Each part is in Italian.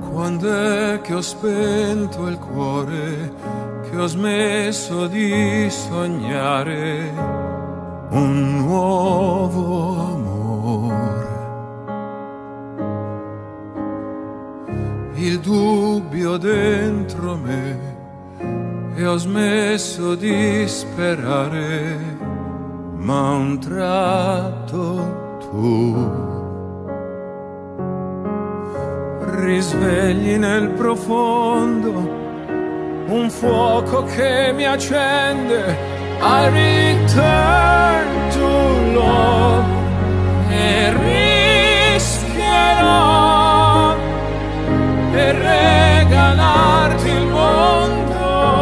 Quando è che ho spento il cuore, che ho smesso di sognare un nuovo amore? Il dubbio dentro me e ho smesso di sperare, ma a un tratto tu risvegli nel profondo un fuoco che mi accende. I return to love e rischierò per regalarti il mondo.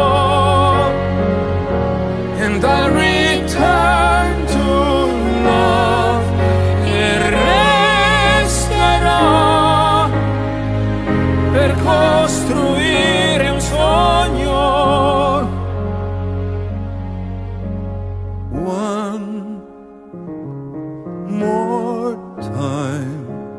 And I return to love e resterò per costruire un sogno. One more time.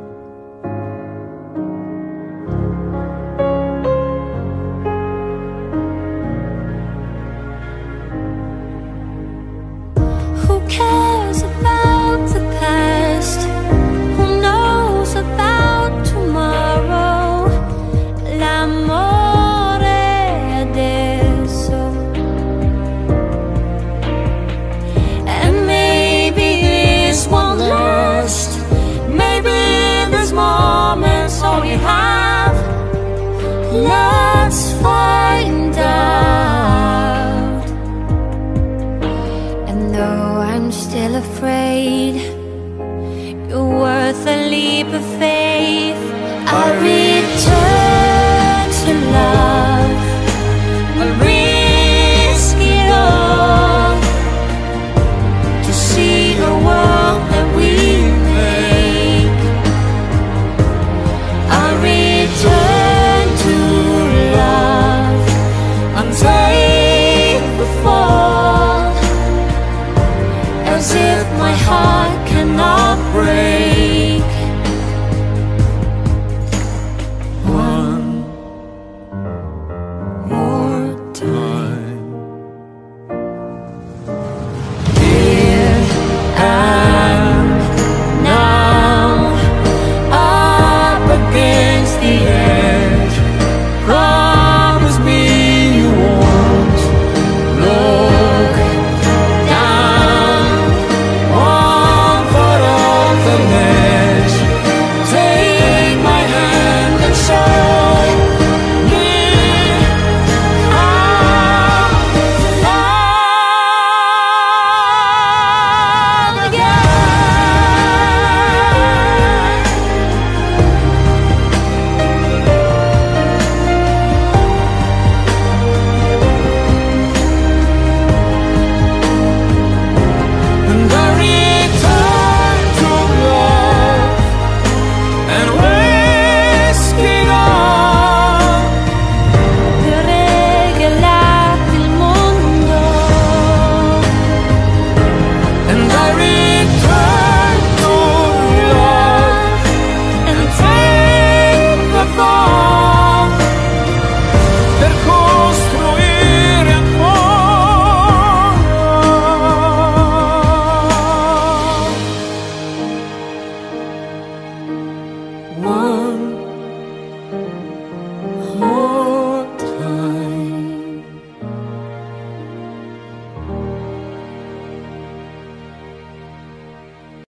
Who cares about the past? Who knows about tomorrow? L'amore adesso. And maybe this won't last. Maybe this moment's all we have left.